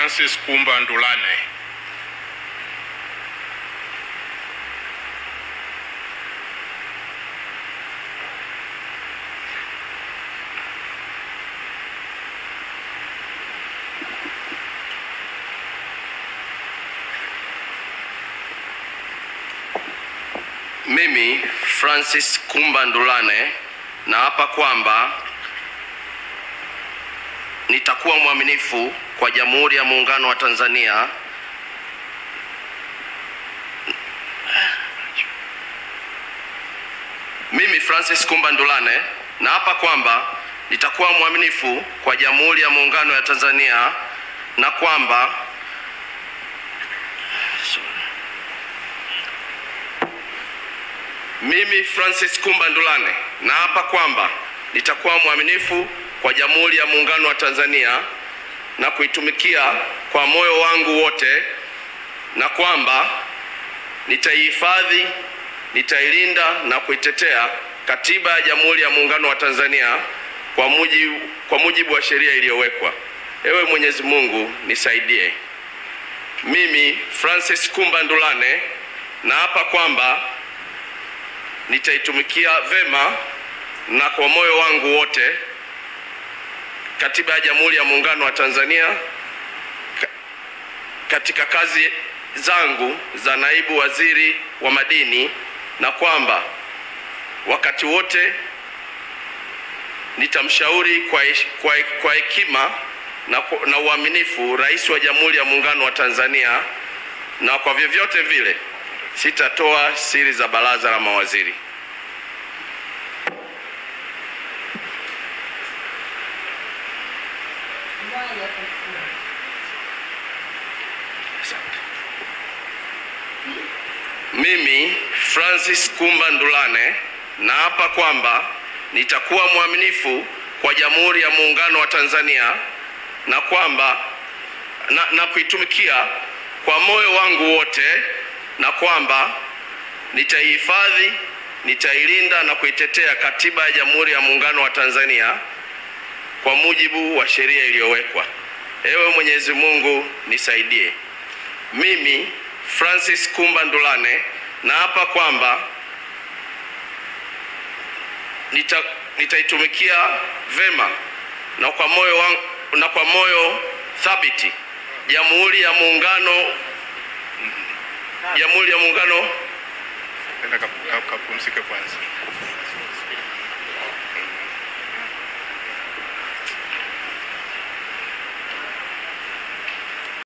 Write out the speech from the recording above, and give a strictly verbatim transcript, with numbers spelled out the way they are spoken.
Francis Kumba Ndulane. Mimi Francis Kumba Ndulane naapa kwamba nitakuwa mwaminifu kwa Jamhuri ya Muungano wa Tanzania Mimi Francis Kumba Ndulane naapa kwamba nitakuwa mwaminifu kwa Jamhuri ya Muungano wa Tanzania na kwamba Mimi Francis Kumba Ndulane naapa kwamba nitakuwa mwaminifu kwa Jamhuri ya Muungano wa Tanzania na kuitumikia kwa moyo wangu wote, na kwamba nitaihifadhi, nitailinda na kuitetea Katiba ya Jamhuri ya Muungano wa Tanzania kwa mujibu, kwa mujibu wa sheria iliyowekwa. Ewe Mwenyezi Mungu nisaidie. Mimi Francis Kumba Ndulane naapa kwamba nitaitumikia vema na kwa moyo wangu wote Katiba ya Jamhuri ya Muungano wa Tanzania katika kazi zangu za naibu waziri wa madini, na kwamba wakati wote nitamshauri kwa kwa, kwa hekima na, na uaminifu Rais wa Jamhuri ya Muungano wa Tanzania, na kwa vyovyote vile sitatoa siri za baraza la mawaziri. Mimi Francis Kumba Ndulane naapa kwamba nitakuwa mwaminifu kwa Jamhuri ya Muungano wa Tanzania na kwamba na, na kuitumikia kwa moyo wangu wote, na kwamba nitaihifadhi, nitailinda na kuitetea Katiba ya Jamhuri ya Muungano wa Tanzania kwa mujibu wa sheria iliyowekwa. Ewe Mwenyezi Mungu nisaidie. Mimi Francis Kumba Ndulane naapa kwamba nita, nitaitumikia vema na kwa moyo wangu, na kwa moyo thabiti Jamhuri ya Muungano Jamhuri ya Muungano. Nenda kapumzike kwanza.